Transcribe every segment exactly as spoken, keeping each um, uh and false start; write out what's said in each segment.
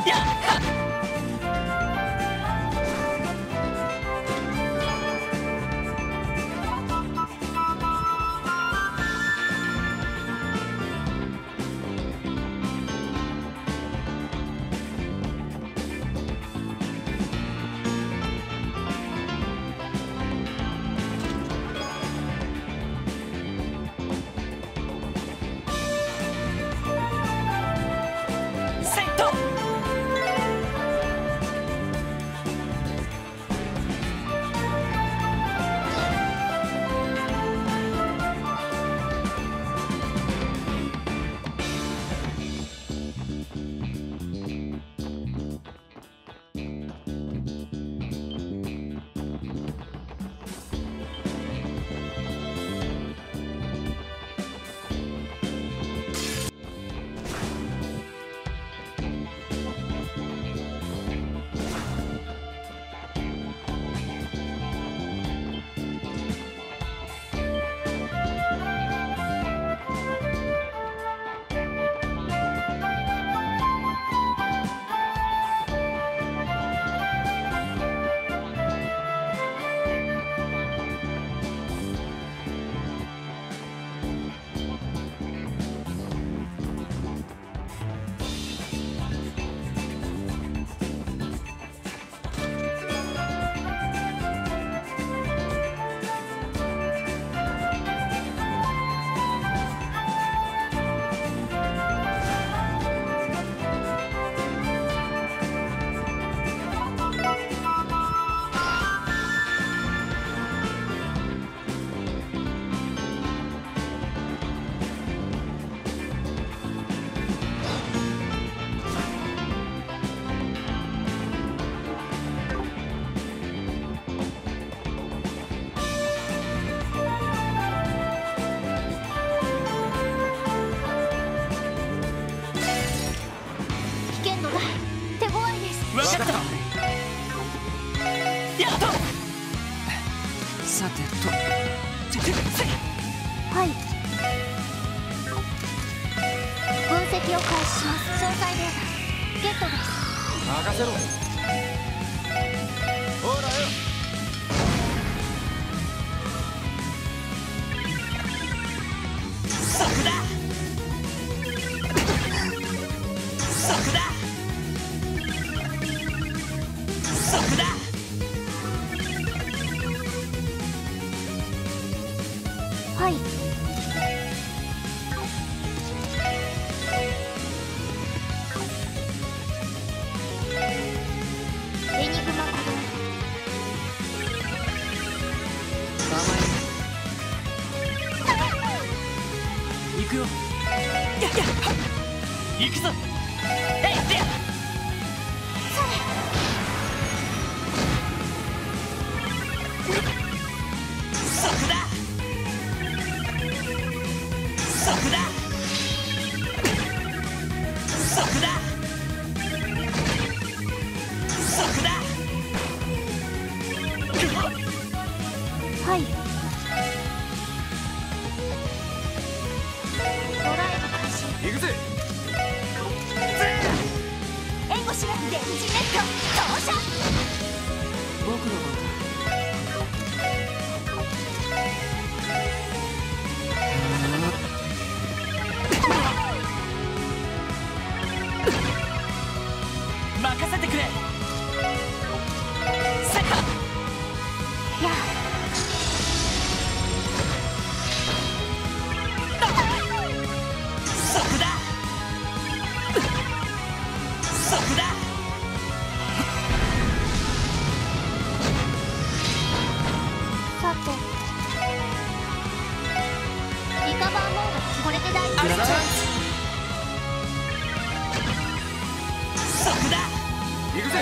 やっさてと。 はい。分析を開始します。詳細データゲットです。 任せろ。ほらよ。 そこだ。そこだ。そこだ。 はい。エニグマコ行くよ。 やっやっ行くぞ。えいでや。そこだ。そこだ。そこだ。そこだ。 はい。ドライブ開始。 行くぜ。 援護しレンジネット投射。 僕の番だ。 任せてくれ。セカやあ。 そこだ。そこだ。 さてリカバーモードこれで大丈夫。 そこだ。 行くぜ。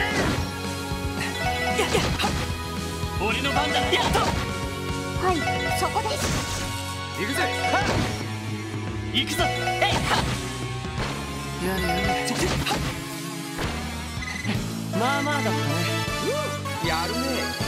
やっやっ俺の番だ。やっとはいそこです。 行くぜ。 行くぞ。えいはやれやれ。まあまあだったね。 やるね。